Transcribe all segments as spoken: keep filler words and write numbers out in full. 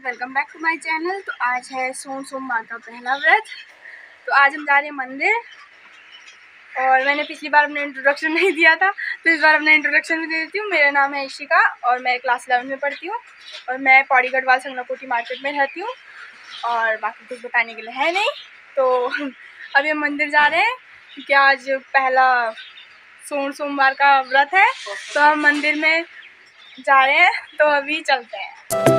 Welcome back to my channel. तो आज है सोम सोमवार का पहला व्रत। तो आज हम जा रहे हैं मंदिर और मैंने पिछली बार अपना इंट्रोडक्शन नहीं दिया था तो इस बार अपना इंट्रोडक्शन भी दे देती हूँ। मेरा नाम है इशिका और मैं क्लास इलेवन में पढ़ती हूँ और मैं पौड़ी गढ़वाल संगनाकोटी मार्केट में रहती हूँ और बाकी कुछ बताने के लिए है नहीं। तो अभी हम मंदिर जा रहे हैं क्योंकि आज पहला सोम सोमवार का व्रत है तो हम मंदिर में जा रहे हैं। तो अभी चलते हैं।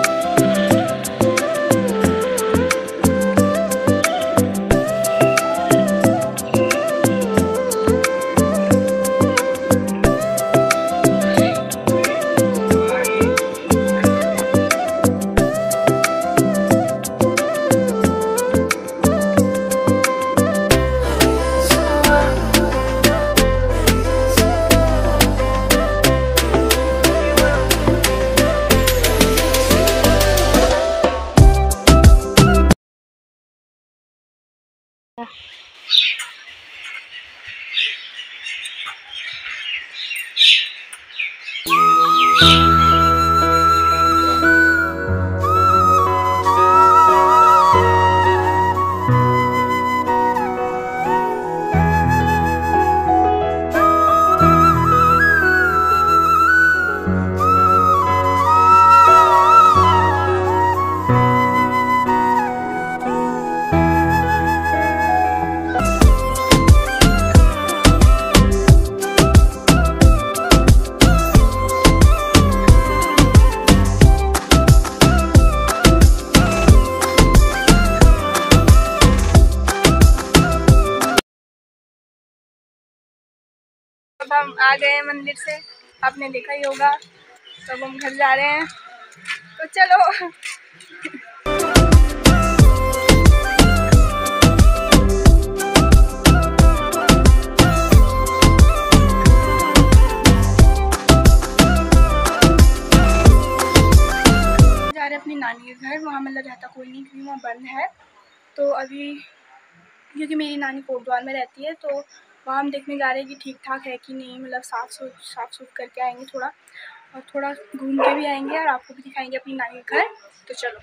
अब हम आ गए हैं मंदिर से, आपने देखा ही होगा। तो अब हम घर जा रहे हैं तो चलो। जा रहे हैं अपनी नानी के घर। वहाँ मतलब रहता कोई नहीं क्योंकि वहाँ बंद है। तो अभी क्योंकि मेरी नानी कोटद्वार में रहती है तो वहाँ हम देखने जा रहे हैं कि ठीक ठाक है कि नहीं, मतलब साफ़ सुथ साफ़ सुथ करके आएंगे थोड़ा और थोड़ा घूम के भी आएंगे और आपको भी दिखाएंगे अपनी नानी के घर। तो चलो।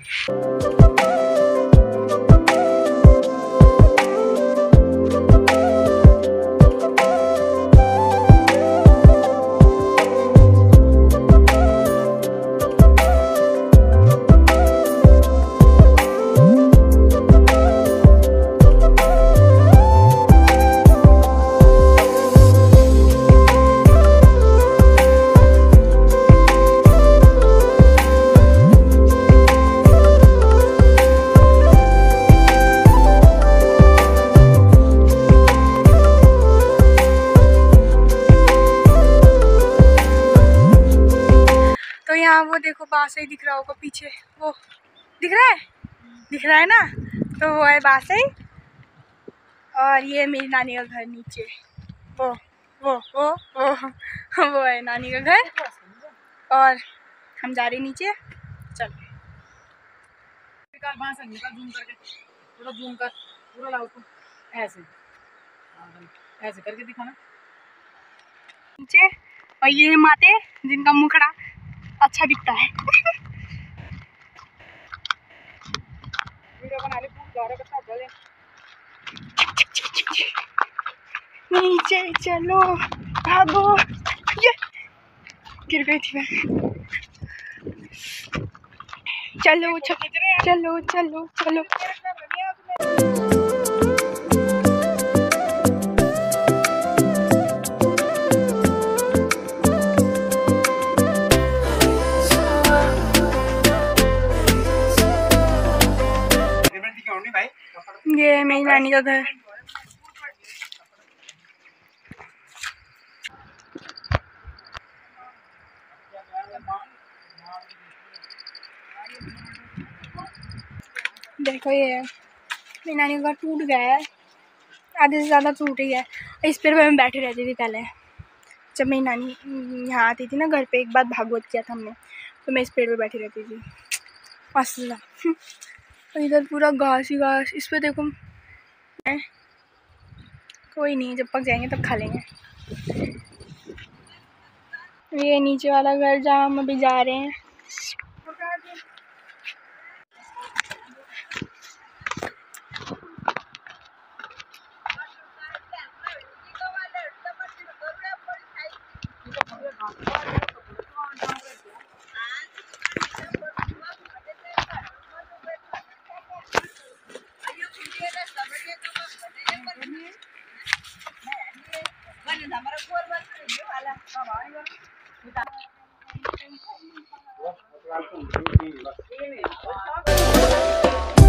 तो यहाँ वो देखो बासई दिख रहा होगा पीछे, वो दिख रहा है दिख रहा है ना। तो वो है बासई और ये मेरी नानी का घर नीचे। वो वो वो वो वो है नानी का घर और हम जा रहे हैं नीचे। चलो जूम करके थोड़ा जूम कर पूरा लाओ तो ऐसे ऐसे करके दिखाना नीचे। और ये माते जिनका मुखड़ा अच्छा दिखता है। वीडियो बना ले पूरा का सब बोले नीचे चलो भागो। ये गिर गई थी मैं। चलो चलो चलो चलो। ये मेरी नानी का घर। देखो ये मेरी नानी का घर टूट गया है, आधे से ज़्यादा टूट ही है। इस पेड़ पे मैं बैठे रहती थी पहले जब मेरी नानी यहाँ आती थी ना घर पे। एक बार भागवत किया था हमने तो मैं इस पेड़ पे बैठी रहती थी मस्त। और इधर पूरा घास ही घास। इस पे देखो कोई नहीं, जब पक जाएंगे तब खा लेंगे। ये नीचे वाला घर जहाँ हम अभी जा रहे हैं। ये नहीं